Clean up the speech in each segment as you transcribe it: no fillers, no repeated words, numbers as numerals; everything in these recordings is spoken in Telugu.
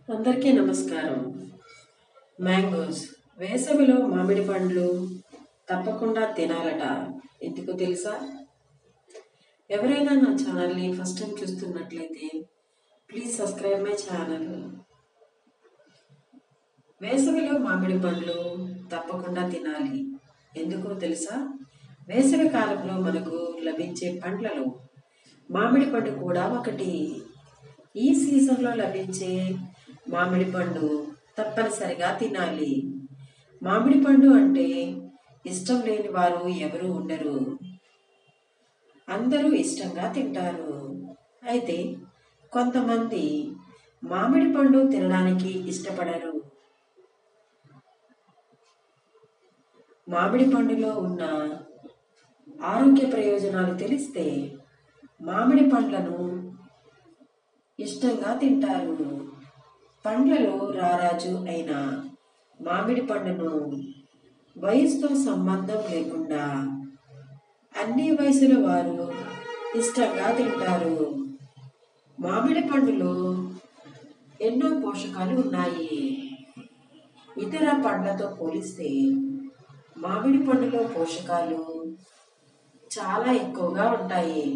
అందరికీ నమస్కారం. మ్యాంగోస్ వేసవిలో మామిడి పండ్లు తప్పకుండా తినాలట. ఎందుకు తెలుసా? ఎవరైనా నా ఛానల్ని ఫస్ట్ టైం చూస్తున్నట్లయితే ప్లీజ్ సబ్స్క్రైబ్ మై ఛానల్. వేసవిలో మామిడి పండ్లు తప్పకుండా తినాలి. ఎందుకో తెలుసా? వేసవి కాలంలో మనకు లభించే పండ్లలో మామిడి పండు కూడా ఒకటి. ఈ సీజన్లో లభించే మామిడి పండు తప్పనిసరిగా తినాలి. మామిడి పండు అంటే ఇష్టం లేని వారు ఎవరు ఉండరు. అందరూ ఇష్టంగా తింటారు. అయితే కొంతమంది మామిడి పండు తినడానికి ఇష్టపడరు. మామిడి పండులో ఉన్న ఆరోగ్య ప్రయోజనాలు తెలిస్తే మామిడి పండ్లను ఇష్టంగా తింటారు. పండ్లలో రారాజు అయిన మామిడి పండును వయసుతో సంబంధం లేకుండా అన్ని వయసుల వారు ఇష్టంగా తింటారు. మామిడి పండులో ఎన్నో పోషకాలు ఉన్నాయి. ఇతర పండ్లతో పోలిస్తే మామిడి పండులో పోషకాలు చాలా ఎక్కువగా ఉంటాయి.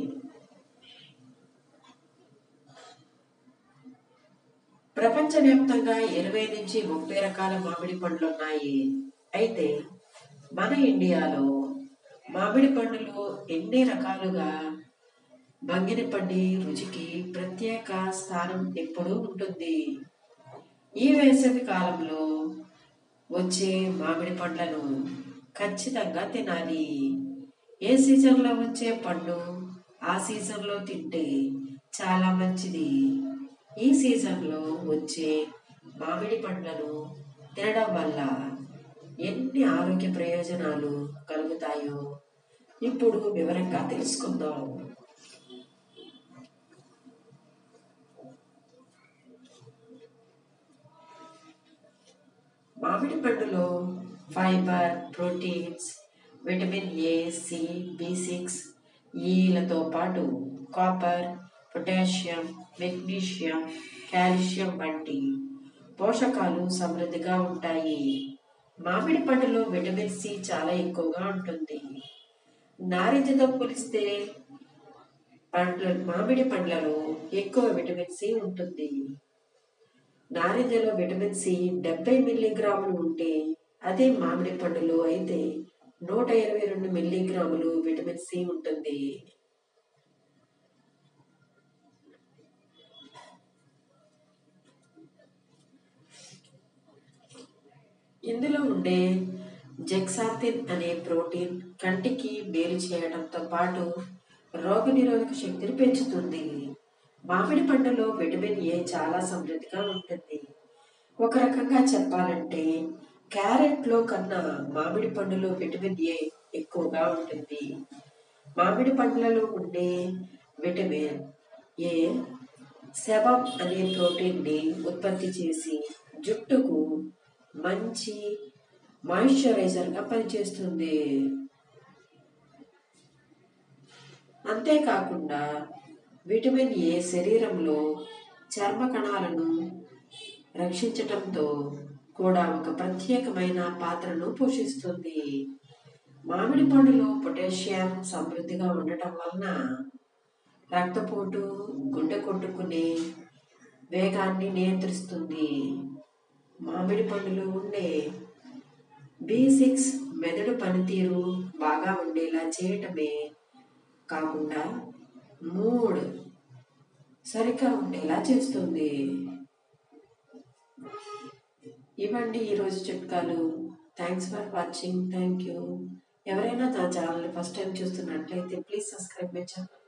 ప్రపంచవ్యాప్తంగా 20 నుంచి 30 రకాల మామిడి పండ్లు ఉన్నాయి. అయితే మన ఇండియాలో మామిడి పండులో ఎన్ని రకాలుగా బంగినపల్లి రుచికి ప్రత్యేక స్థానం ఎప్పుడూ ఉంటుంది. ఈ వేసవి కాలంలో వచ్చే మామిడి పండ్లను ఖచ్చితంగా తినాలి. ఏ సీజన్లో వచ్చే పండు ఆ సీజన్లో తింటే చాలా మంచిది. ఈ సీజన్లో వచ్చే మామిడి పండ్లను తినడం వల్ల ఎన్ని ఆరోగ్య ప్రయోజనాలు కలుగుతాయో ఇప్పుడు వివరంగా తెలుసుకుందాం. మామిడి పండులో fibre, proteins, vitamin A, C, బి6, ఈలతో పాటు కాపర్, పొటాషియం, మెగ్నీషియం, కాల్షియం వంటి పోషకాలు సమృద్ధిగా ఉంటాయి. మామిడి పండులో విటమిన్ సి చాలా ఎక్కువగా ఉంటుంది. నారింజతో పోలిస్తే మామిడి పండ్లలో ఎక్కువ విటమిన్ సి ఉంటుంది. నారింజలో విటమిన్ సి 70 మిల్లీగ్రాములు ఉంటే అదే మామిడి పండులో అయితే 122 మిల్లీగ్రాములు విటమిన్ సి ఉంటుంది. ఇందులో ఉండే జెక్సాంతిన్ అనే ప్రోటీన్ కంటికి మేలు చేయడంతో పాటు రోగనిరోధక శక్తిని పెంచుతుంది. మామిడి పండులో విటమిన్ ఏ చాలా సమృద్ధిగా ఉంటుంది. ఒక రకంగా చెప్పాలంటే క్యారెట్లో కన్నా మామిడి పండులో విటమిన్ ఏ ఎక్కువగా ఉంటుంది. మామిడి పండ్లలో ఉండే విటమిన్ ఏ సెబమ్ అనే ప్రోటీన్ని ఉత్పత్తి చేసి జుట్టుకు మంచి మాయిశ్చరైజర్గా పనిచేస్తుంది. అంతేకాకుండా విటమిన్ ఏ శరీరంలో చర్మ కణాలను రక్షించటంతో కూడా ఒక ప్రత్యేకమైన పాత్రను పోషిస్తుంది. మామిడి పండులో పొటాషియం సమృద్ధిగా ఉండటం వలన రక్తపోటు, గుండె కొట్టుకునే వేగాన్ని నియంత్రిస్తుంది. మామిడి పండులో ఉండే బి6 మెదడు పనితీరు బాగా ఉండేలా చేయటమే కాకుండా మూడ్ సరిగ్గా ఉండేలా చేస్తుంది. ఇవ్వండి ఈరోజు చిట్కాలు. Thanks for watching. Thank you. ఎవరైనా నా ఛానల్ని ఫస్ట్ టైం చూస్తున్నట్లయితే ప్లీజ్ సబ్స్క్రైబ్ మై ఛానల్.